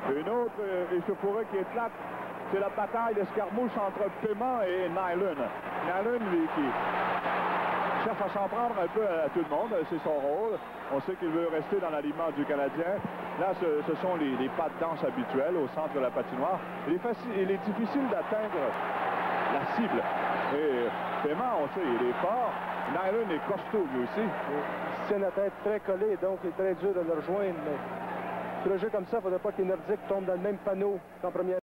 Une autre échauffourée qui éclate, c'est la bataille d'escarmouche entre Paiement et Nylund. Nylund, lui, qui cherche à s'en prendre un peu à tout le monde, c'est son rôle. On sait qu'il veut rester dans l'alignement du Canadien. Là, ce sont les pas de danse habituels au centre de la patinoire. Il est difficile d'atteindre la cible. Et Paiement, on sait, il est fort. Nylund est costaud, lui aussi. Il tient la tête très collée, donc il est très dur de le rejoindre. Mais sur un jeu comme ça, il ne faudrait pas que les Nordiques tombent dans le même panneau qu'en première.